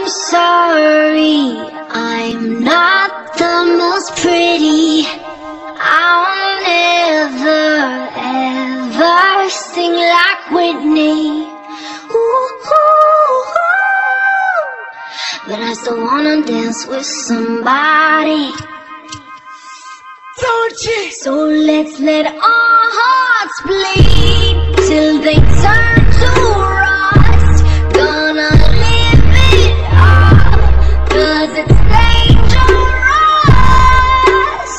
sorry, I'm not the most pretty. I'll never ever sing like Whitney. Ooh, but I still wanna dance with somebody. Don't you? So let's let our hearts bleed till they turn to rust. Gonna live it up, 'cause it's dangerous.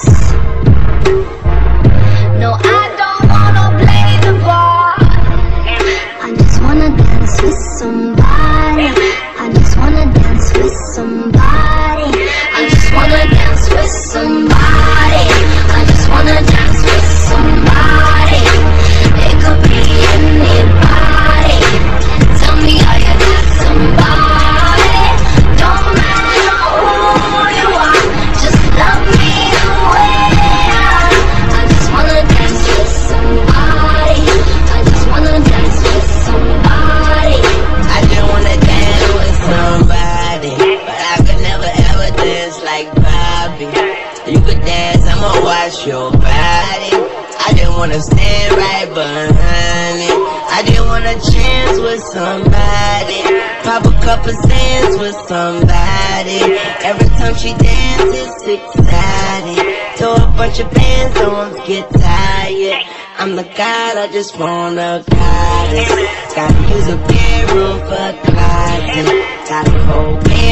No, I don't wanna play the part. I just wanna dance with somebody. I just wanna dance with somebody. I just wanna dance with somebody. I just wanna dance with somebody. It could be anybody. Tell me how you got somebody. Don't matter who you are, just love me the way I am. I just wanna dance with somebody. I just wanna dance with somebody. I just wanna dance with somebody, but I could never ever dance like Bobby. You could dance, I'ma watch your body. I just wanna stand right behind it. I just wanna chance with somebody, pop a couple sands with somebody. Every time she dances, it's exciting. Throw a bunch of bands, don't get tired. I'm the god, I just wanna goddess. Gotta use a bedroom for closet. Got a whole bed